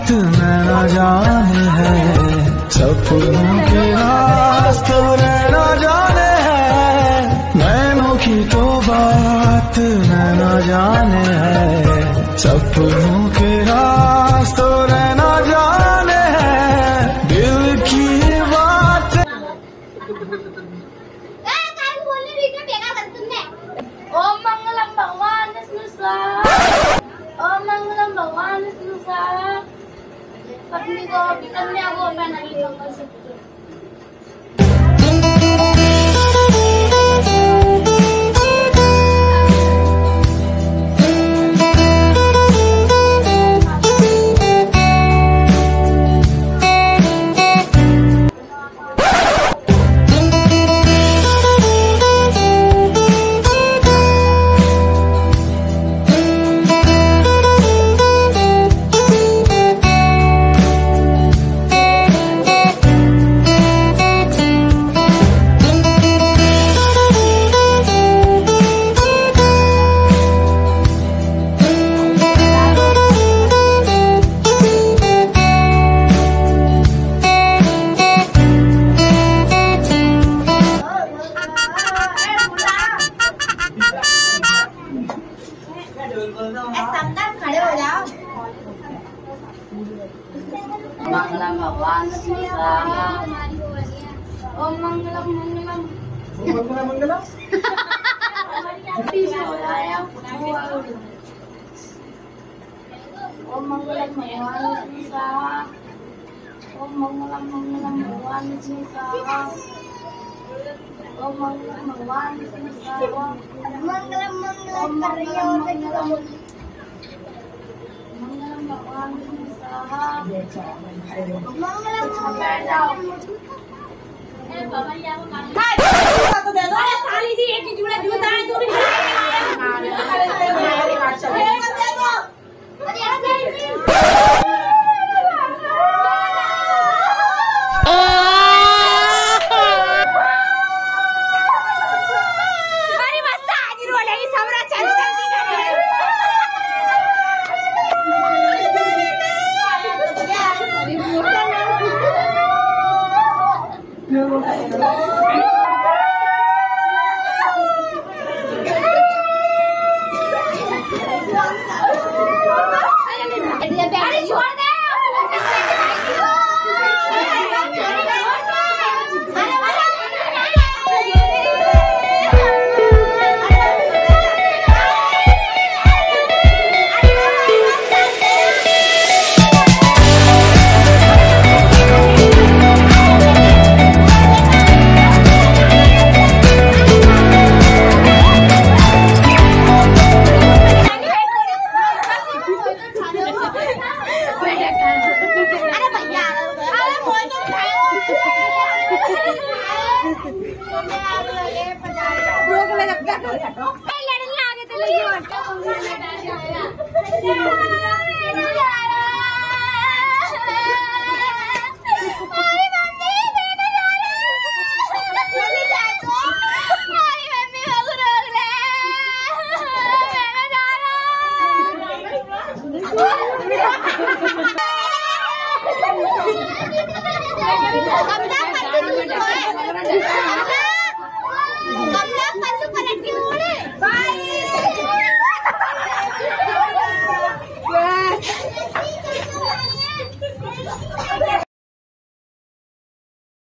नैना जाने है, सपनों के रास्ते नैना जाने है, नैनों की तो बात नैना जाने है, सपनों के रास्ते नैना जाने है, दिल की बात। ओम मंगलम भगवान विष्णु स्वाहा, ओम मंगलम भगवान विष्णु स्वाहा। पत्नी को कन्या को पहनाइए मंगलसूत्र। मंगलम भगवान विष्णु स्वाहा, ओम मंगलम मंगलम मंगलम मंगलम। ओम मंगलम भगवान विष्णु स्वाहा, ओम मंगलम मंगलम भगवान विष्णु स्वाहा, ओम मंगलम भगवान विष्णु स्वाहा, मंगलम मंगलम मंगलम भगवान विष्णु स्वाहा, मंगलम साली जी एक जुड़ा जूता है जो भी